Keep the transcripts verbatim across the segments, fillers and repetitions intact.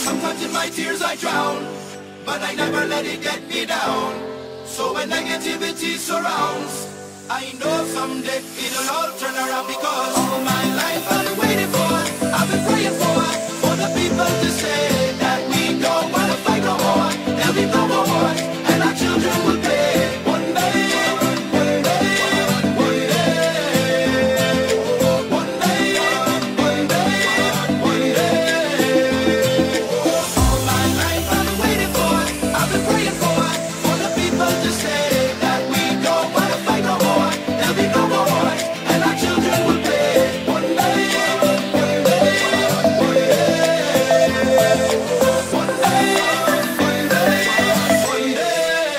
Sometimes in my tears I drown, but I never let it get me down. So when negativity surrounds, I know someday it'll all turn around. Because all my life I've been waiting for, I've been praying for, for the people to say that we don't wanna fight no more. There'll be no more wars, and our children will pay. One day, one day, one day, one day, one day, one day. All my life I've been waiting for, I've been praying for, for the people to say that we don't wanna fight no more. There'll be no more wars, and our children will pay. One day, one day, one day, one day, one day, one day.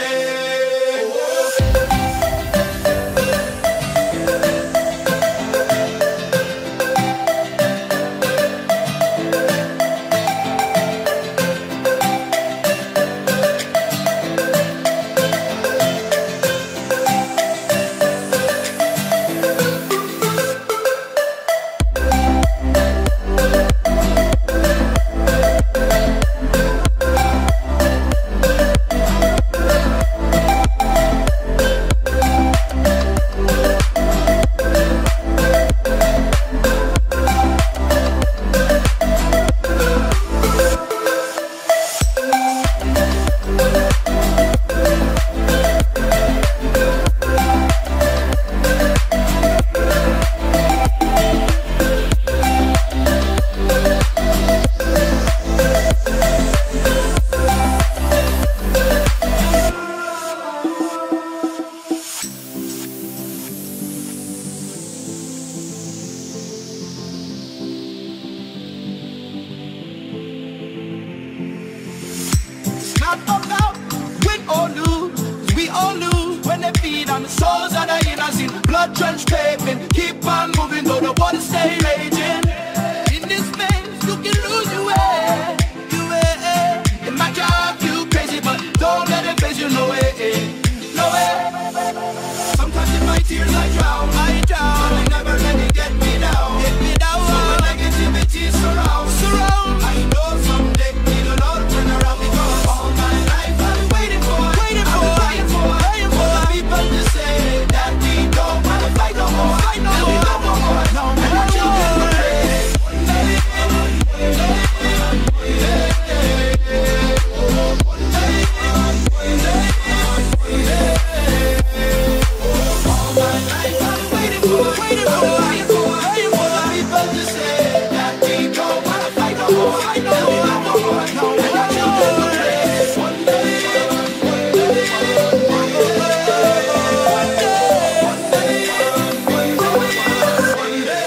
Not about win or lose, we all lose when they feed on the souls of the innocent. Blood drenched pavement, keep on moving though the water stay raging. In this maze you can lose your way, your way. It might drive you crazy, but don't let it face you, no way, no way. Sometimes in my tears I drown, I drown, but I never let it get me down, get me down. So when negativity surrounds, surround, I know someday it'll all turn around. Because all my life I've been waiting for, waiting for, I've been praying for, praying for the people to say that we don't wanna fight no more, fight no more, no more, no more. And our children will pray. One day, one day, one day, one day, one day, one day. All my life I've been waiting for, waiting for, praying for, praying for the people to say that we don't wanna fight no more, fight no more, no more, no more. And our children will pray. One day, one day, one day, one day, one day, one day.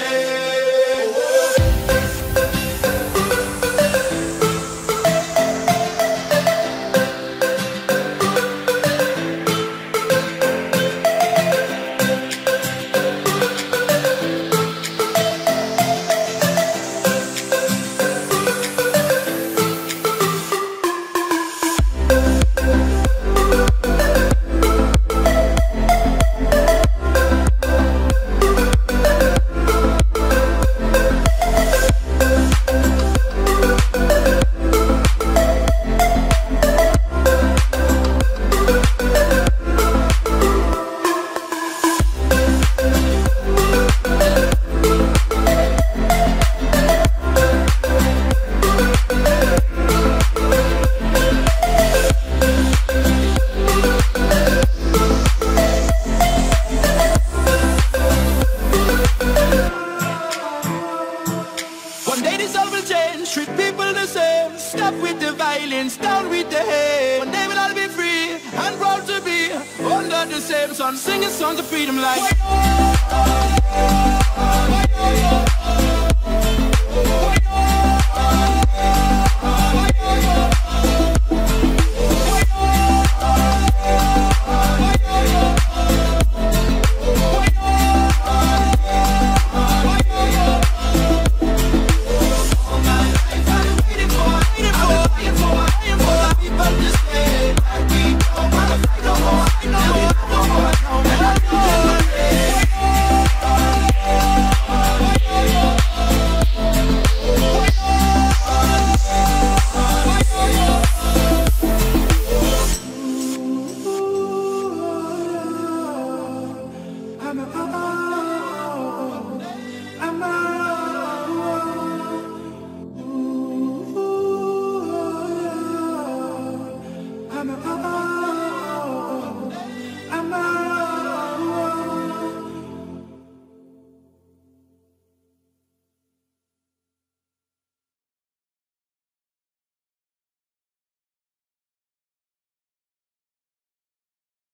One day this all will change, treat people the same. Stop with the violence, down with the hate. One day we'll all be free and proud to be under the same sun, singing songs of freedom like.